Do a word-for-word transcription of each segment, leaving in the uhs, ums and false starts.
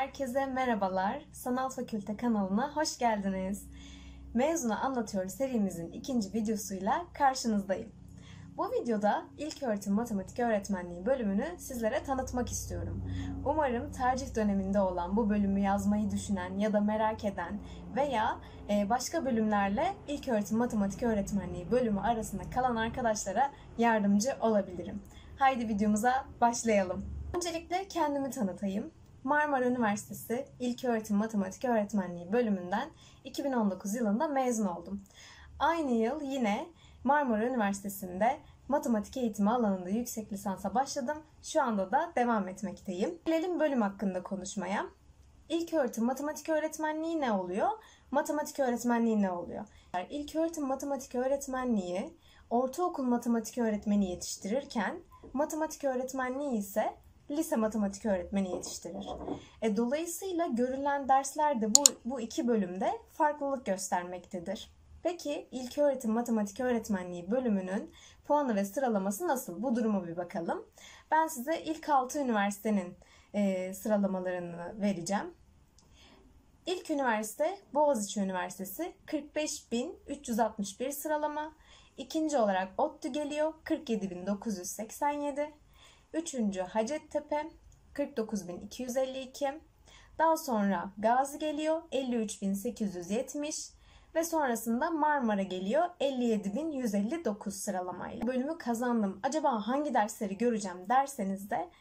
Herkese merhabalar. Sanal Fakülte kanalına hoş geldiniz. Mezuna Anlatıyor serimizin ikinci videosuyla karşınızdayım. Bu videoda İlköğretim Matematik Öğretmenliği bölümünü sizlere tanıtmak istiyorum. Umarım tercih döneminde olan bu bölümü yazmayı düşünen ya da merak eden veya başka bölümlerle İlköğretim Matematik Öğretmenliği bölümü arasında kalan arkadaşlara yardımcı olabilirim. Haydi videomuza başlayalım. Öncelikle kendimi tanıtayım. Marmara Üniversitesi İlköğretim Matematik Öğretmenliği bölümünden iki bin on dokuz yılında mezun oldum. Aynı yıl yine Marmara Üniversitesi'nde matematik eğitimi alanında yüksek lisansa başladım. Şu anda da devam etmekteyim. Gelelim bölüm hakkında konuşmaya. İlköğretim Matematik Öğretmenliği ne oluyor? Matematik öğretmenliği ne oluyor? İlköğretim Matematik Öğretmenliği ortaokul matematik öğretmeni yetiştirirken matematik öğretmenliği ise lise matematik öğretmeni yetiştirir. E, dolayısıyla görülen dersler de bu, bu iki bölümde farklılık göstermektedir. Peki İlköğretim Matematik Öğretmenliği bölümünün puanı ve sıralaması nasıl? Bu duruma bir bakalım. Ben size ilk altı üniversitenin e, sıralamalarını vereceğim. İlk üniversite Boğaziçi Üniversitesi kırk beş bin üç yüz altmış bir sıralama. İkinci olarak ODTÜ geliyor kırk yedi bin dokuz yüz seksen yedi. Üçüncü Hacettepe kırk dokuz bin iki yüz elli iki. Daha sonra Gazi geliyor elli üç bin sekiz yüz yetmiş ve sonrasında Marmara geliyor elli yedi bin yüz elli dokuz sıralamayla. Bölümü kazandım. Acaba hangi dersleri göreceğim derseniz de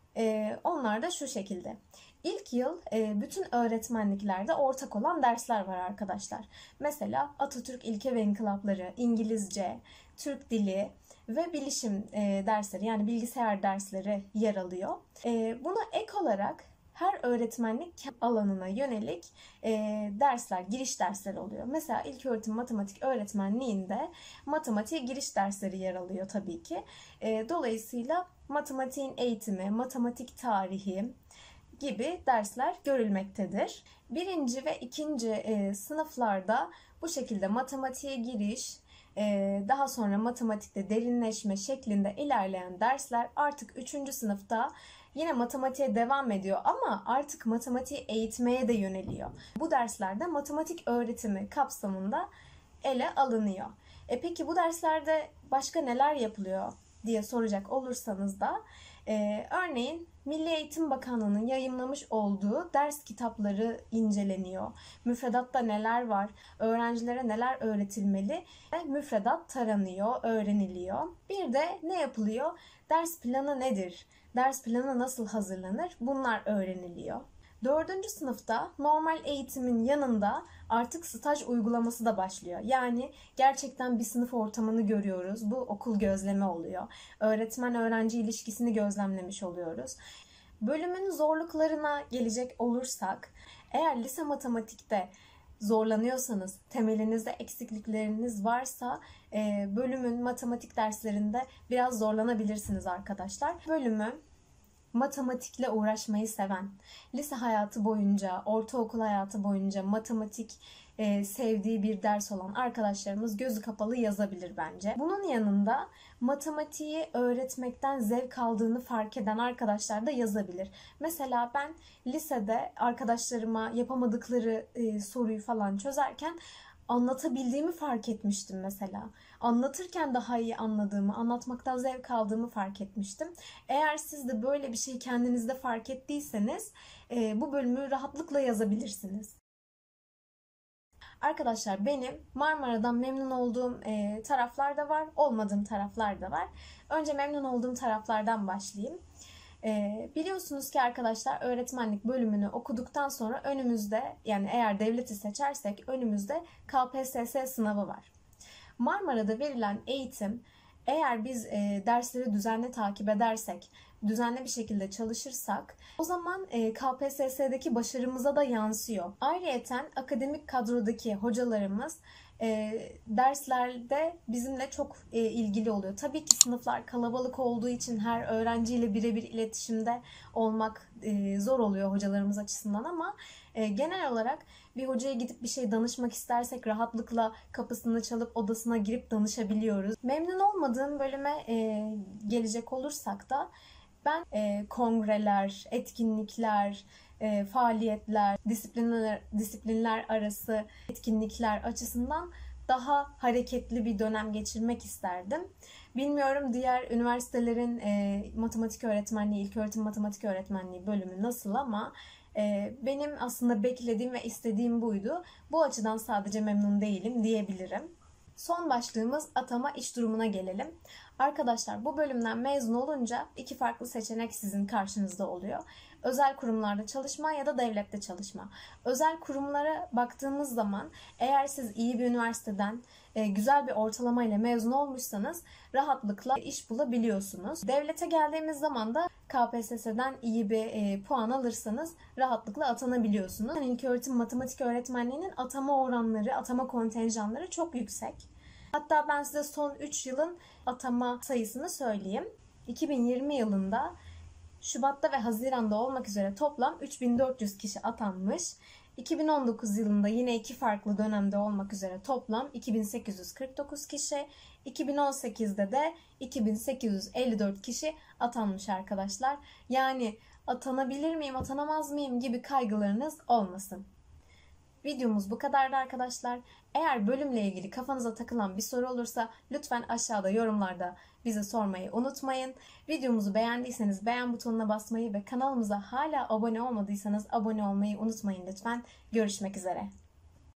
e, onlar da şu şekilde. İlk yıl e, bütün öğretmenliklerde ortak olan dersler var arkadaşlar. Mesela Atatürk İlke ve İnkılapları, İngilizce, Türk Dili ve bilişim e, dersleri, yani bilgisayar dersleri yer alıyor. E, buna ek olarak her öğretmenlik alanına yönelik e, dersler, giriş dersleri oluyor. Mesela İlköğretim Matematik Öğretmenliğinde matematiğe giriş dersleri yer alıyor tabii ki. E, dolayısıyla matematiğin eğitimi, matematik tarihi gibi dersler görülmektedir. Birinci ve ikinci e, sınıflarda bu şekilde matematiğe giriş, e, daha sonra matematikte derinleşme şeklinde ilerleyen dersler artık üçüncü sınıfta yine matematiğe devam ediyor ama artık matematiği eğitmeye de yöneliyor. Bu derslerde matematik öğretimi kapsamında ele alınıyor. E peki bu derslerde başka neler yapılıyor diye soracak olursanız da e, örneğin Milli Eğitim Bakanlığı'nın yayımlamış olduğu ders kitapları inceleniyor. Müfredatta neler var, öğrencilere neler öğretilmeli, müfredat taranıyor, öğreniliyor. Bir de ne yapılıyor? Ders planı nedir? Ders planı nasıl hazırlanır? Bunlar öğreniliyor. Dördüncü sınıfta normal eğitimin yanında artık staj uygulaması da başlıyor. Yani gerçekten bir sınıf ortamını görüyoruz. Bu okul gözleme oluyor. Öğretmen-öğrenci ilişkisini gözlemlemiş oluyoruz. Bölümün zorluklarına gelecek olursak, eğer lise matematikte zorlanıyorsanız, temelinizde eksiklikleriniz varsa bölümün matematik derslerinde biraz zorlanabilirsiniz arkadaşlar. Bölümü matematikle uğraşmayı seven, lise hayatı boyunca, ortaokul hayatı boyunca matematik e, sevdiği bir ders olan arkadaşlarımız gözü kapalı yazabilir bence. Bunun yanında matematiği öğretmekten zevk aldığını fark eden arkadaşlar da yazabilir. Mesela ben lisede arkadaşlarıma yapamadıkları e, soruyu falan çözerken anlatabildiğimi fark etmiştim mesela. Anlatırken daha iyi anladığımı, anlatmaktan zevk aldığımı fark etmiştim. Eğer siz de böyle bir şeyi kendinizde fark ettiyseniz e, bu bölümü rahatlıkla yazabilirsiniz. Arkadaşlar benim Marmara'dan memnun olduğum e, taraflar da var, olmadığım taraflar da var. Önce memnun olduğum taraflardan başlayayım. E, biliyorsunuz ki arkadaşlar öğretmenlik bölümünü okuduktan sonra önümüzde, yani eğer devleti seçersek önümüzde K P S S sınavı var. Marmara'da verilen eğitim, eğer biz e, dersleri düzenli takip edersek, düzenli bir şekilde çalışırsak o zaman e, K P S S'deki başarımıza da yansıyor. Ayrıyeten akademik kadrodaki hocalarımız e, derslerde bizimle çok e, ilgili oluyor. Tabii ki sınıflar kalabalık olduğu için her öğrenciyle birebir iletişimde olmak e, zor oluyor hocalarımız açısından ama e, genel olarak bir hocaya gidip bir şey danışmak istersek rahatlıkla kapısını çalıp odasına girip danışabiliyoruz. Memnun olmadığım bölüme e, gelecek olursak da ben e, kongreler, etkinlikler, e, faaliyetler, disiplinler, disiplinler arası etkinlikler açısından daha hareketli bir dönem geçirmek isterdim. Bilmiyorum diğer üniversitelerin e, matematik öğretmenliği, ilköğretim matematik öğretmenliği bölümü nasıl ama e, benim aslında beklediğim ve istediğim buydu. Bu açıdan sadece memnun değilim diyebilirim. Son başlığımız atama iş durumuna gelelim. Arkadaşlar bu bölümden mezun olunca iki farklı seçenek sizin karşınızda oluyor. Özel kurumlarda çalışma ya da devlette çalışma. Özel kurumlara baktığımız zaman eğer siz iyi bir üniversiteden güzel bir ortalama ile mezun olmuşsanız rahatlıkla iş bulabiliyorsunuz. Devlete geldiğimiz zaman da K P S S'den iyi bir puan alırsanız rahatlıkla atanabiliyorsunuz. Yani ilköğretim matematik öğretmenliğinin atama oranları, atama kontenjanları çok yüksek. Hatta ben size son üç yılın atama sayısını söyleyeyim. iki bin yirmi yılında Şubat'ta ve Haziran'da olmak üzere toplam üç bin dört yüz kişi atanmış. iki bin on dokuz yılında yine iki farklı dönemde olmak üzere toplam iki bin sekiz yüz kırk dokuz kişi. iki bin on sekizde de iki bin sekiz yüz elli dört kişi atanmış arkadaşlar. Yani atanabilir miyim, atanamaz mıyım gibi kaygılarınız olmasın. Videomuz bu kadardı arkadaşlar. Eğer bölümle ilgili kafanıza takılan bir soru olursa lütfen aşağıda yorumlarda bize sormayı unutmayın. Videomuzu beğendiyseniz beğen butonuna basmayı ve kanalımıza hala abone olmadıysanız abone olmayı unutmayın lütfen. Görüşmek üzere.